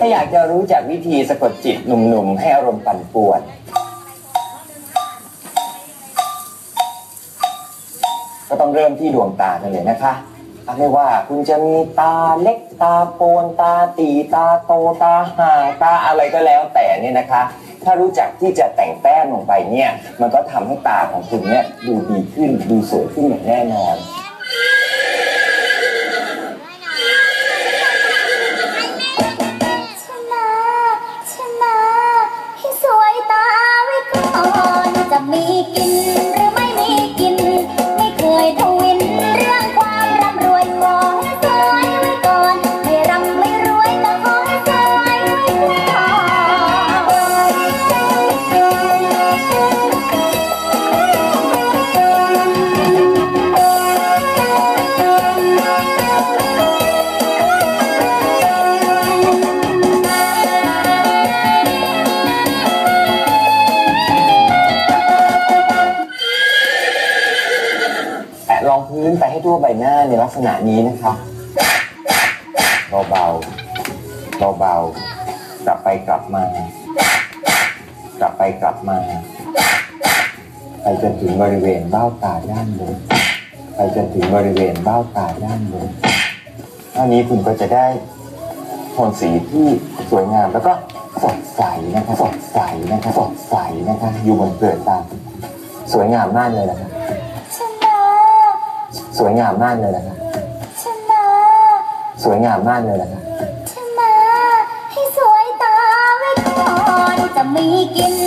อยากจะรู้จักวิธีสะกดจิตหนุ่มๆให้อารมณ์ปั่นป่วนก็ต้องเริ่มที่ดวงตากันเลยนะคะไม่ว่าคุณจะมีตาเล็กตาโปนตาตีตาโตตาห่างตาอะไรก็แล้วแต่เนี่ยนะคะถ้ารู้จักที่จะแต่งแต้มลงไปเนี่ยมันก็ทำให้ตาของคุณเนี่ยดูดีขึ้นดูสวยขึ้นอย่างแน่นอนให้สวยตาไว้ก่อนจะมีกินหรือไม่มีกินไม่เคยทวินเรื่องความร่ำรวยขอให้สวยไว้ก่อนไม่ร่ำไม่รวยก็ขอให้สวยไว้ก่อนรองพื้นไปให้ทั่วใบหน้าในลักษณะนี้นะครับเบาๆเบาๆกลับไปกลับมากลับไปกลับมาไปจนถึงบริเวณเบ้าตาด้านบนไปจนถึงบริเวณเบ้าตาด้านบนเท่านี้คุณก็จะได้โทนสีที่สวยงามแล้วก็สดใสนะคะสดใสนะคะสดใสนะคะอยู่บนเปลือกตาสวยงามมากเลยนะคะสวยงามมากเลยนะคะสวยงามมากเลยนะคะให้สวยตาไว้ก่อนจะมีกิน